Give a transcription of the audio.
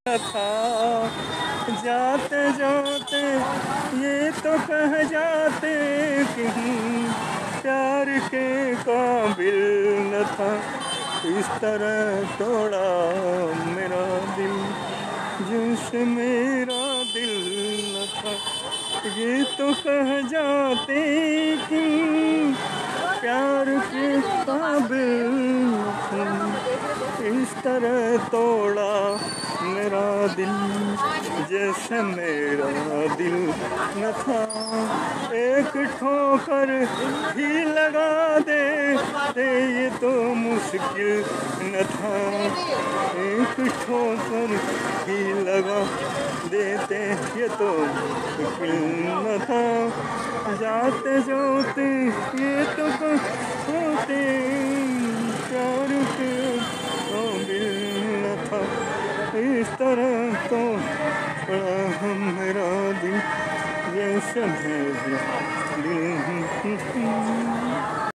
था जाते जाते ये तो कह जाते कहीं प्यार के काबिल न था। इस तरह तोड़ा मेरा दिल जिससे मेरा दिल न था। ये तो कह जाते कि प्यार के काबिल न था। इस तरह तोड़ा मेरा दिल जैसे मेरा दिल न था। एक ठोकर ही लगा दे ये तो मुश्किल न था। एक ठोकर ही लगा देते ये तो मुश्किल न था। जाते जाते ये तो होते प्यार के काबिल न था। इस तरह तो मेरा दिल जैसे मेरा